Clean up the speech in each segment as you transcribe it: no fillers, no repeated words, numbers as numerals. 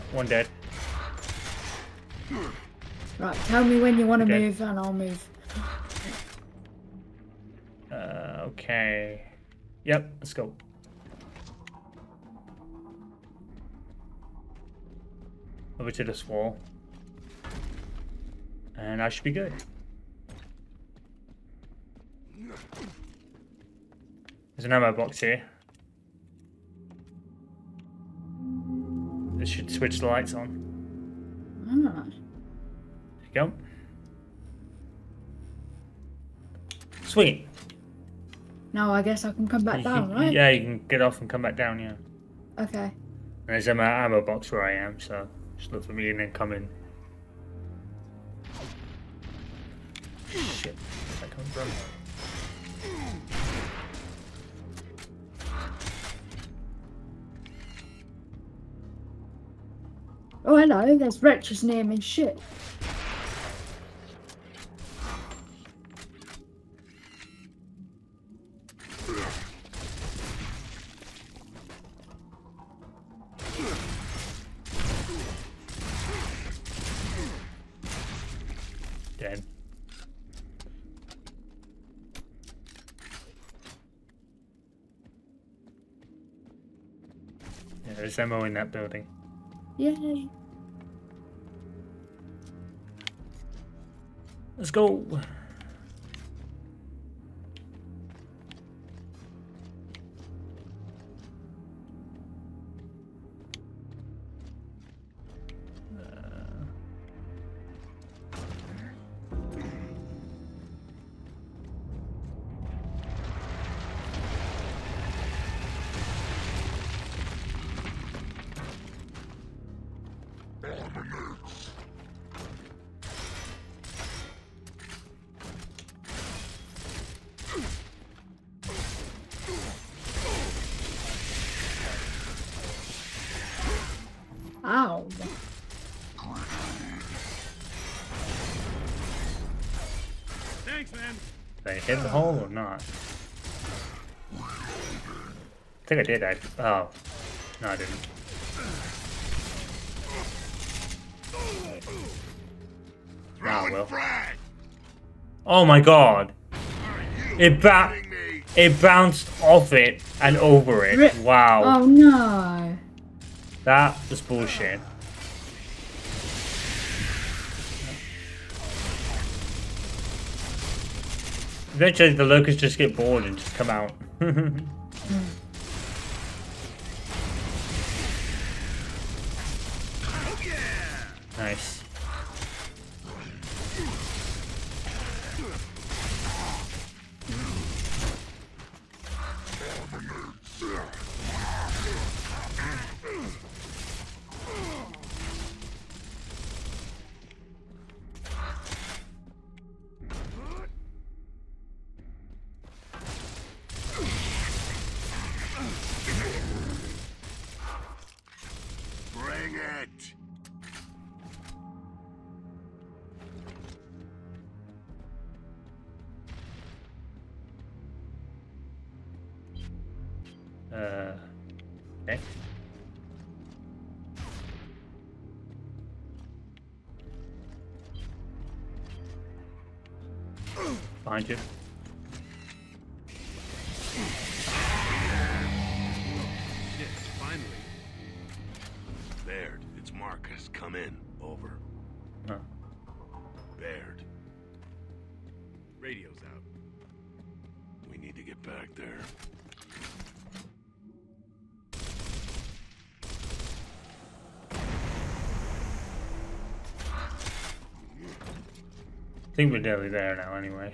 One dead. Right, tell me when you want to Okay. move and I'll move. Okay. Yep, let's go. Over to this wall. And I should be good. There's an ammo box here. This should switch the lights on. Ah. There you go. Sweet. Now I guess I can come back down, right? Yeah, you can get off and come back down, yeah. Okay. And there's an ammo box where I am, so just look for me and then come in. Shit, where's that coming from? Oh, hello, there's wretches near me. Shit. Dead. Yeah, there's ammo in that building. Yay. Let's go. Ow. Thanks, man. Did I hit the hole or not? I think I did. Oh. No, I didn't. Ah, well. Oh my god. It bounced off it and over it. Wow. Oh no. That was bullshit. Eventually the locusts just get bored and just come out. Nice. Bring it. Okay. Behind you. Shit, finally. Baird, it's Marcus. Come in. Over. Oh. Baird. Radio's out. We need to get back there. I think we're nearly there now anyway.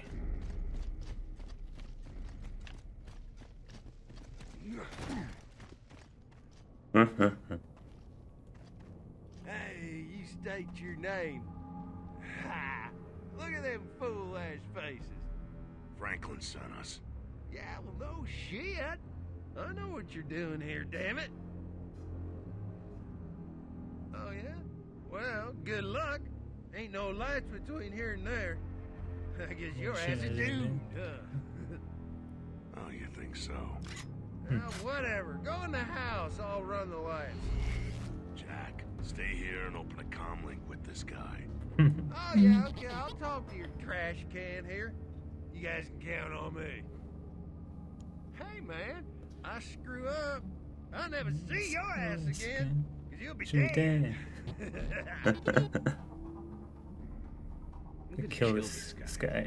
Hey, you state your name. Ha! Look at them fool-ass faces. Franklin sent us. Yeah, well, no shit. I know what you're doing here, damn it. Oh, yeah? Well, good luck. Ain't no lights between here and there. I guess your ass is doomed, huh? Oh, you think so? Well, whatever. Go in the house. I'll run the lights. Jack, stay here and open a comm link with this guy. Oh, yeah, okay, I'll talk to your trash can here. You guys can count on me. Hey, man, I screw up. I'll never see your ass again, because you'll be dead. Kill this guy.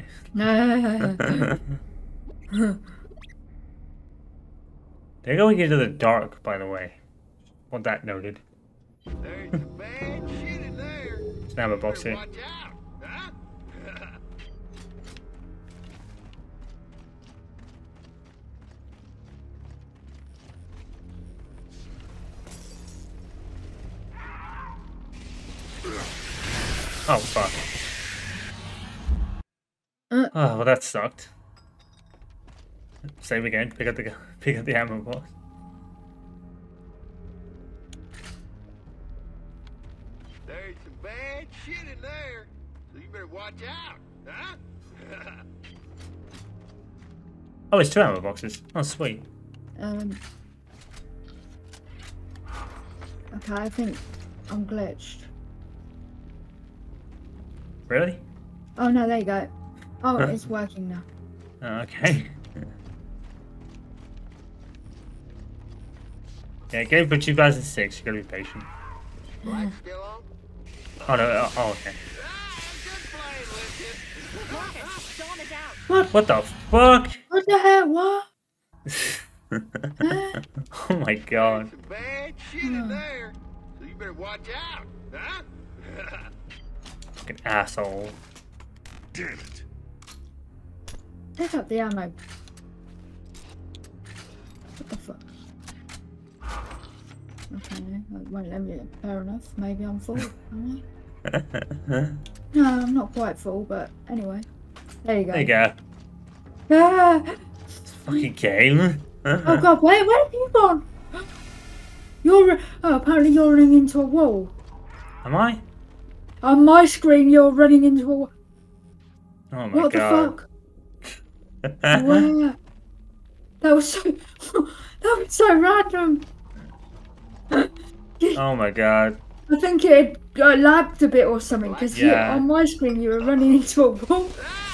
They're going into the dark, by the way. Want that noted. There's some bad shit in there. Just have a box here. Watch out, huh? Oh fuck. Oh well, that sucked. Save again. Pick up the ammo box. There's some bad shit in there, so you better watch out, huh? Oh, it's 2 ammo boxes. Oh, sweet. Okay, I think I'm glitched. Really? Oh no, there you go. Oh, it's working now. Oh, okay. Yeah, game for 2006. You gotta be patient. Light still on? Oh no. Oh, okay. What the fuck? What the hell? What? Oh my god. Some bad shit in there, so you better watch out, huh? Fucking asshole. Damn it. Pick up the ammo. What the fuck? Okay, that won't let me. Fair enough. Maybe I'm full. Am I? No, I'm not quite full, but anyway. There you go. There you go. Ah! Fucking game. Oh god, where have you gone? You're. Oh, apparently you're running into a wall. Am I? On my screen, you're running into a wall. Oh my What god. the fuck? Where? That was so. That was so random. Oh my god. I think it had lagged a bit or something because Yeah. on my screen you were running into a wall.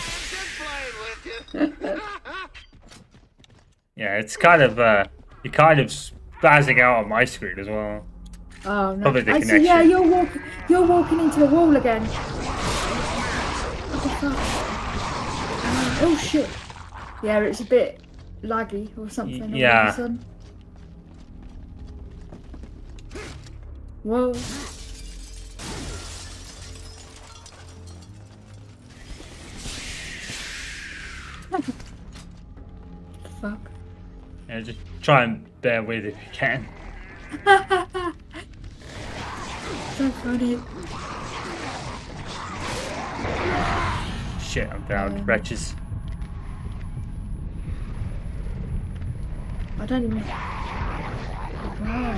Yeah, it's kind of you're kind of spazzing out on my screen as well. Oh no! Probably the I see. Yeah, connection. you're walking into the wall again. What the fuck? Oh shit! Yeah, it's a bit laggy or something. all Yeah. of a sudden. Whoa! Fuck. Yeah, just try and bear with if you can. So funny. Shit, I'm down. Wretches. I don't even. Wow.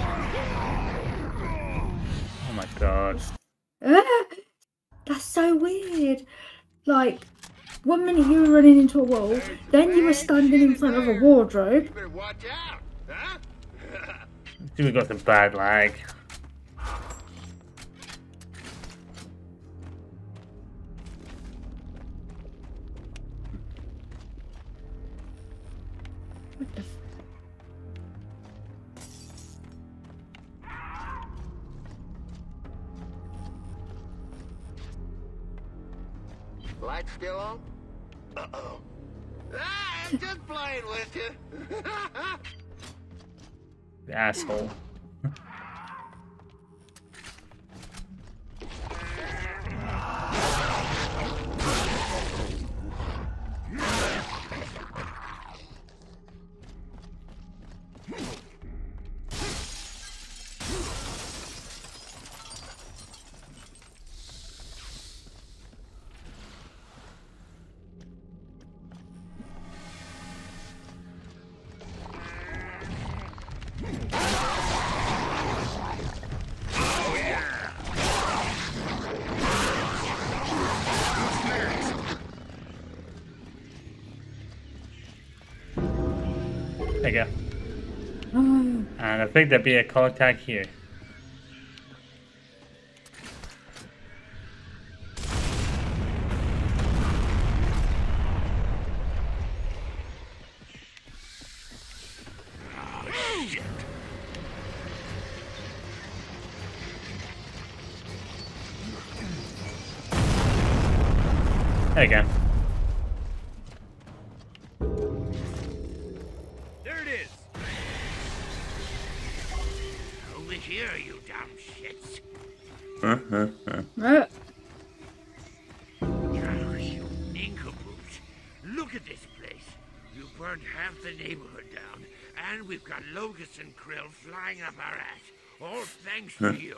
Oh my god. Ah, that's so weird. Like, 1 minute you were running into a wall, then you were standing in front of a wardrobe. You better watch out, huh? We got some bad lag. What the Light still on? Uh-oh. Ah, I'm just playing with you. The asshole. There you go. Oh, And I think there'd be a contact here. Shit. There you go. There it is. Over here, you dumb shits. Uh, Oh, you nincompoops. Look at this place. You burned half the neighborhood down, and we've got locusts and krill flying up our ass. All thanks to you.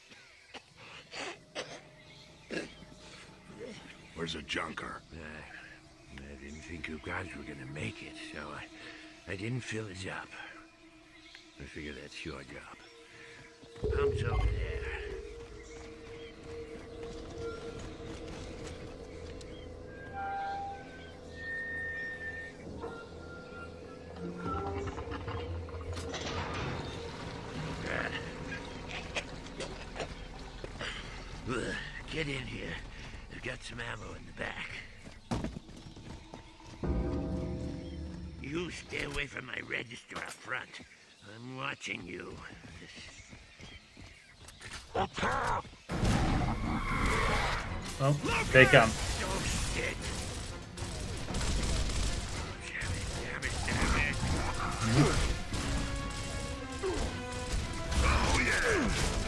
Where's the junker? I didn't think you guys were gonna make it, so I didn't fill it up. I figure that's your job. Pump's over there. Get in here. I've got some ammo in the back. You stay away from my register up front. I'm watching you. Well, they come. Oh, shit. Damn it. Oh, yeah.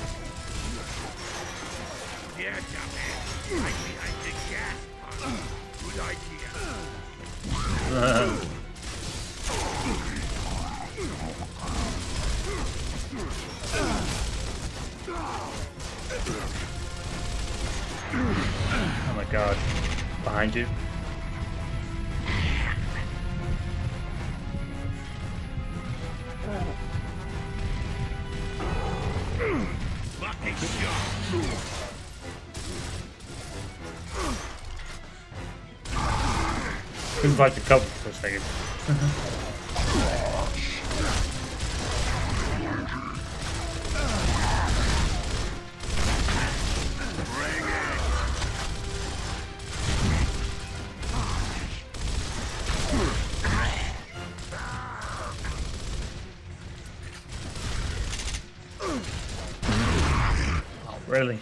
Yeah, dumbass. Right behind the gas pump. Good idea. Oh my god. Behind you. Lucky shot. Seems like the cover for a second. Oh, really?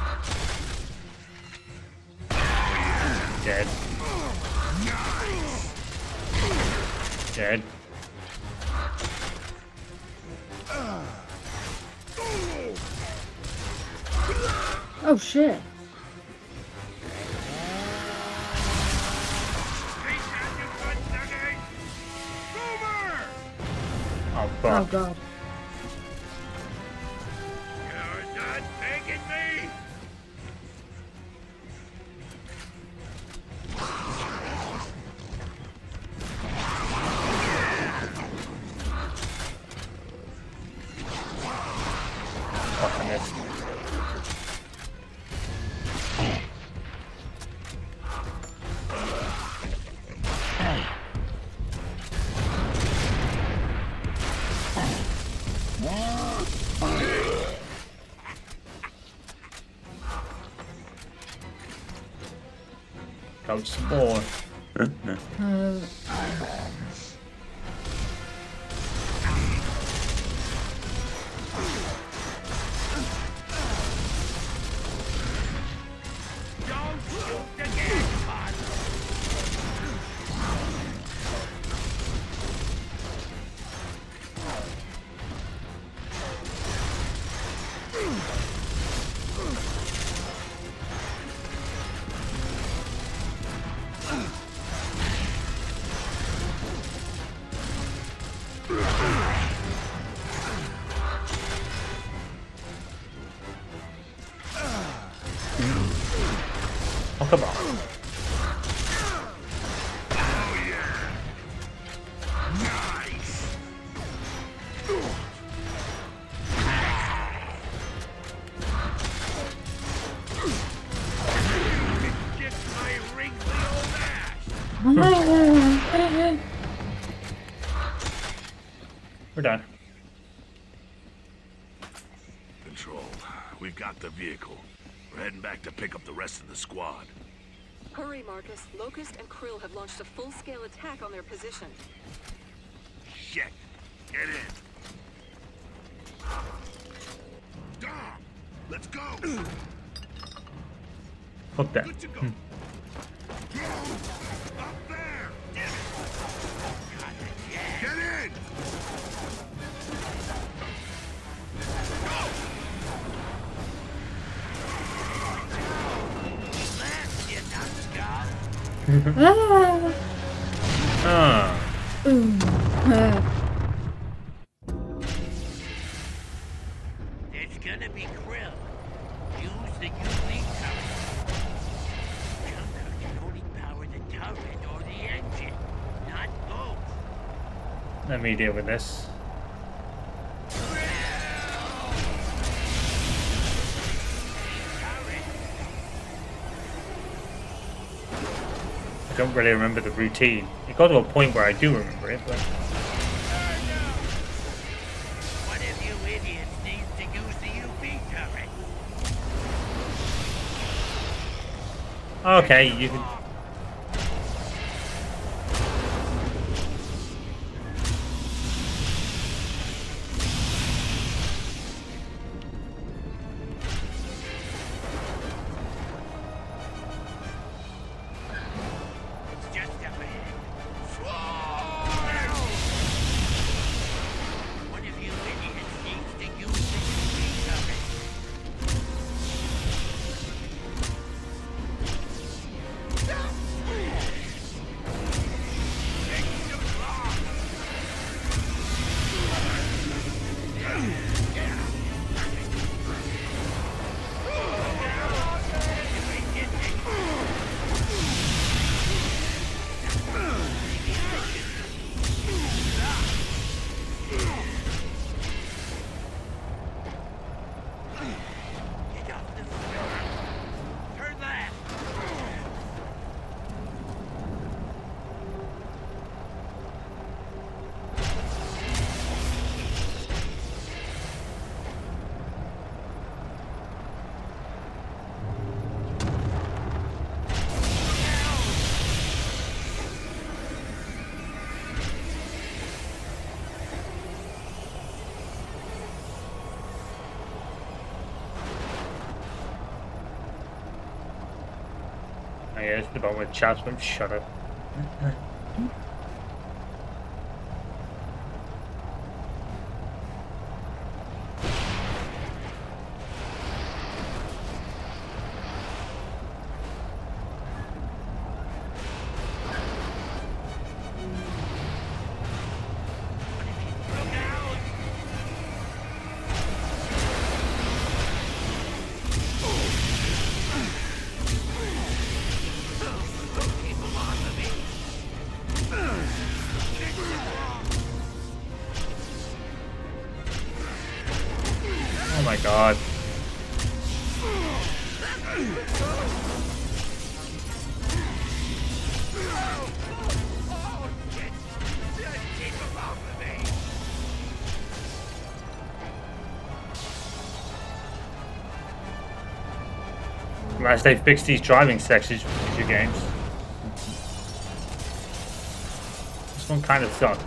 Dead. Dead. oh shit. Oh, Oh fuck. god. You're not making me. Fucking this. Coach some more. Don't shoot the gas pod. Oh, come on. Nice. Get my wrinkly old ass. We're done. Control, we've got the vehicle. We're heading back to pick up the rest of the squad. Hurry, Marcus. Locust and Krill have launched a full-scale attack on their position. Shit. Get in. Fuck that. Good to go. Up there! Get in! Ah. Ah. Ooh. It's gonna be Krill. Use the UV turret. Junker can only power the turret or the engine, not both. Let me deal with this. I don't really remember the routine. It got to a point where I do remember it, but One of you idiots needs to use the UV turret. okay, you can. It's just up ahead. One of you idiots needs to use the UV turret. Get off the floor. Turn left. Oh yeah, it's the one with chaps won't shut up. Oh my god. Oh, shit. Just keep him off of me. Unless they fix these driving sections for future games. This one kind of sucked.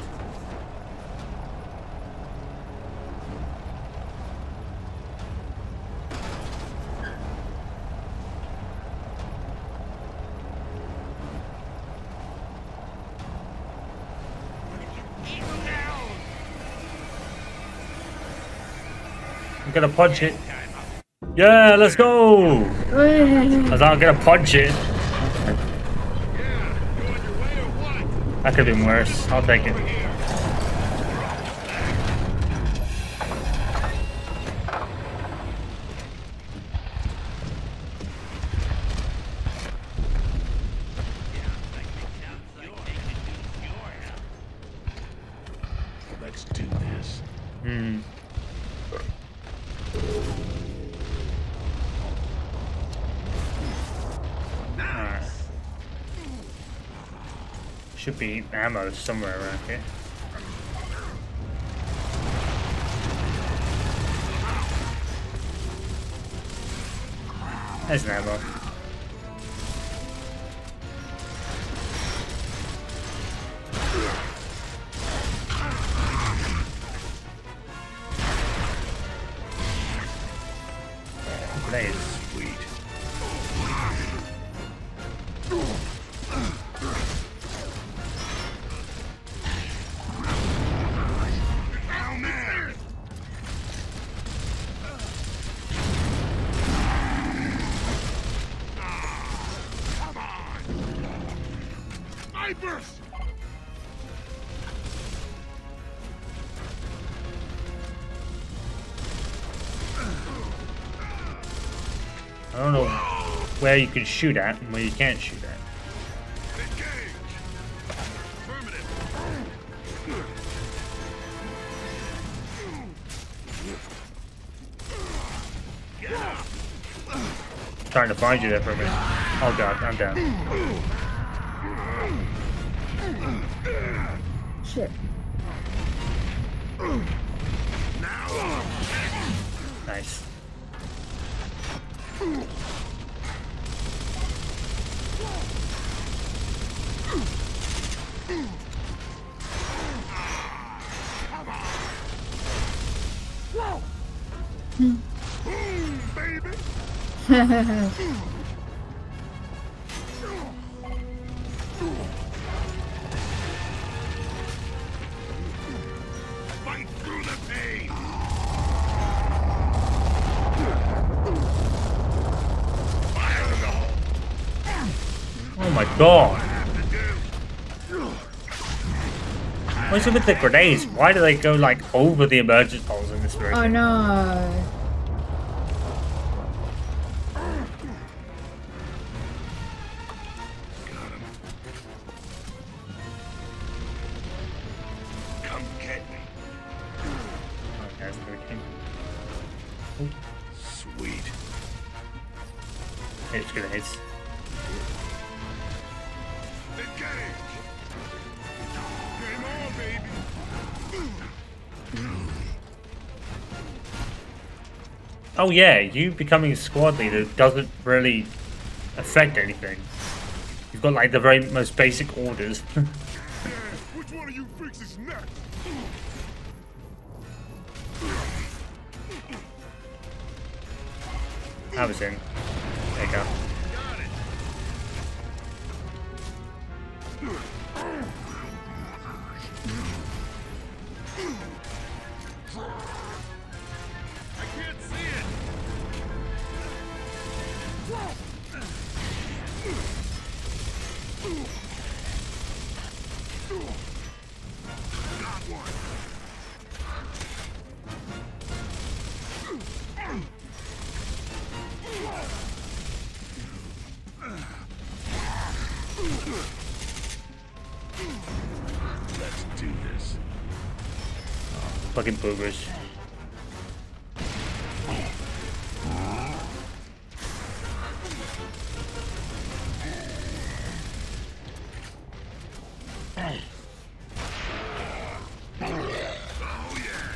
Keep him down. I'm gonna punch it. Yeah, let's go! As I'm gonna punch it. Yeah, you on your way or what? That could have been worse. I'll take it. Let's do this. Hmm. Alright. Should be ammo somewhere around here. There's an ammo. grenades. Sweet. Oh man! Come on! Snipers! I don't know where you can shoot at and where you can't shoot at. Engage! Affirmative! Get up! Trying to find you there for a minute. Oh god, I'm down. Shit. Now! Nice. Boom, baby! Fight through the pain! Fire in the hole! Oh my god. Have to do! What's it with the grenades? Why do they go like over the emergence holes in this version? Oh no. Got him. Come get me. Oh, that's the game. Sweet. It's grenades. Engage! Game on, baby! Oh yeah, you becoming a squad leader doesn't really affect anything. You've got like the very most basic orders. Which one of you freaks is next? I was in. There you go. Got it. I can't see it. Got one. Let's do this. Fucking boogers. Oh yeah.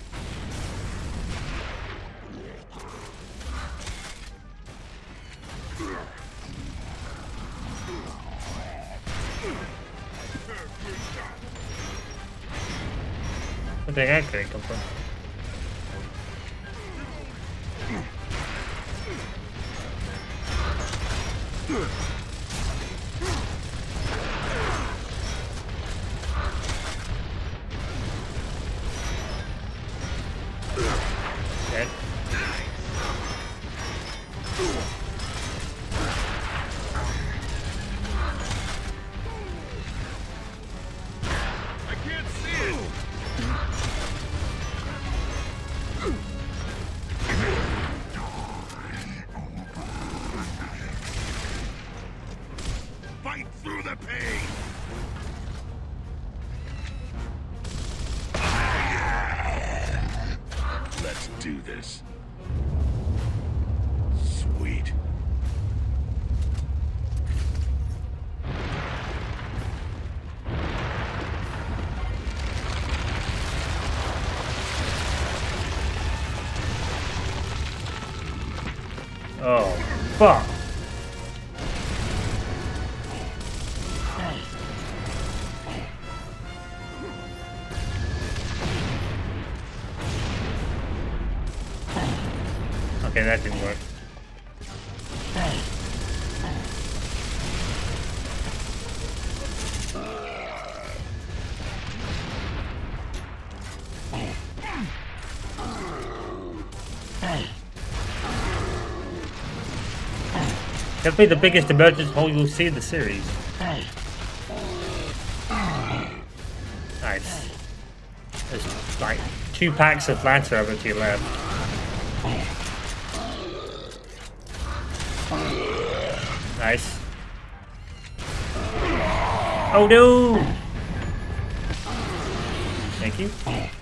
Where'd the heck did it come from? Dead. I can't see it. Fight through the pain. Let's do this. Sweet. Oh, fuck. Okay, that didn't work. That'll be the biggest emergence hole you'll see in the series. Nice. There's like 2 packs of Lancer over to your left. Nice. Oh no! Thank you.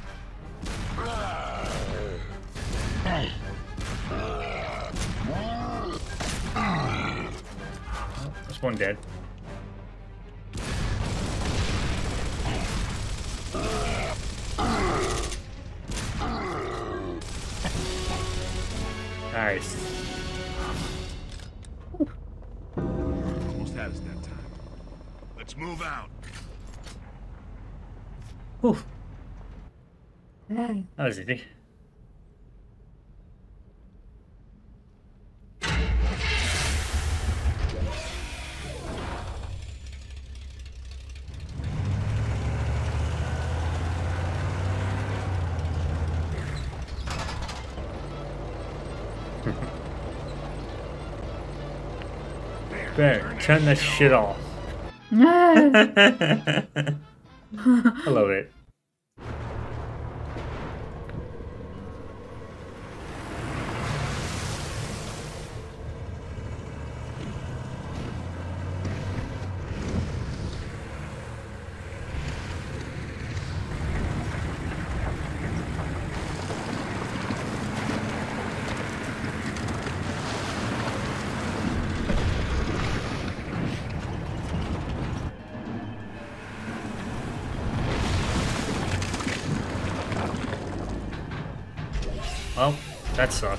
There's one dead. Nice. Almost had us that time. Let's move out. Whew. That was easy. Bear, turn that shit off. I love it. Well, that sucked.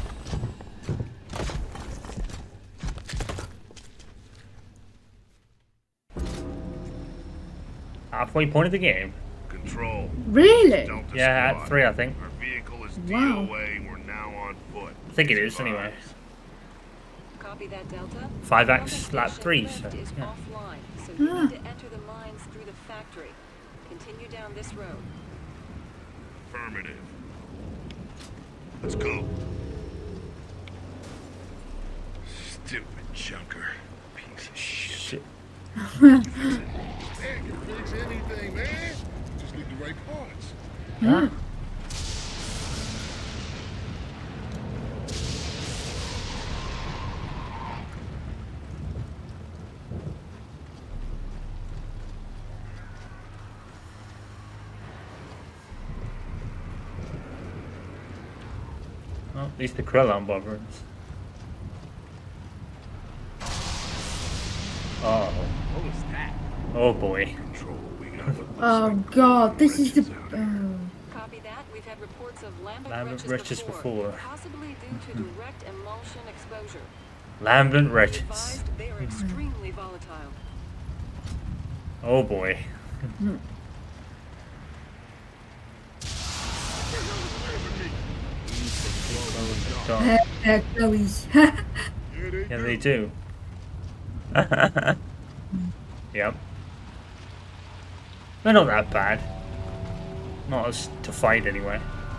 Halfway point of the game. Control. Really? Delta Yeah, squad. at 3, I think. Our vehicle is Wow. DOA. We're now on foot. I think it is, anyway. Copy that, Delta. 5x lap 3, so Lift is yeah. offline, so you need to enter the mines through the factory. Continue down this road. Affirmative. Let's go. Stupid junker. Piece of shit. Shit. Man can fix anything, man. Just need the right parts. Huh? Well, at least the Krill aren't bothering us. Oh. What was that? Oh boy. Control. We gotta look Oh god, this is the. Oh. Copy that. We've had reports of lambent Lambent wretches wretches before, before. possibly due to direct emulsion exposure. Lambent Be wretches. advised, they are extremely volatile. Oh boy. Chloe's. Yeah, they do. Yep. They're not that bad. Not as to fight anyway.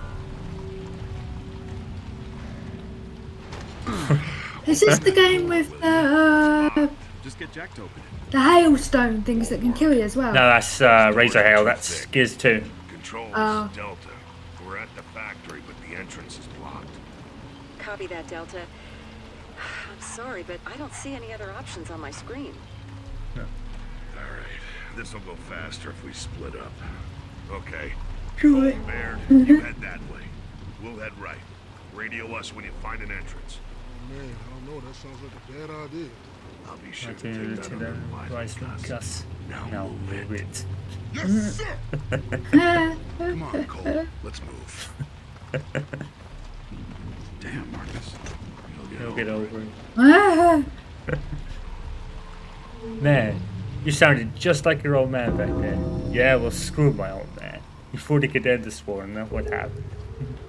Is this the game with Just get Jack to open it. the hailstone things that can kill you as well? No, that's Razor Hail. That's Gears 2. Control, this Oh. is Delta. We're at the factory, but the entrance is blocked. Copy that, Delta. I'm sorry, but I don't see any other options on my screen. All right, this will go faster if we split up. Okay. Do it. Baird, you head that way. We'll head right. Radio us when you find an entrance. Man, I don't know. That sounds like a bad idea. I'll be sure I to do take to that the under advisement, right Gus. Gus. Now Now move move it. it. Yes, sir. Come on, Cole. Let's move. Damn, Marcus. He'll get over it. Ah, Man, you sounded just like your old man back then. Yeah, well, screw my old man. Before they could end this war, and that's what happened.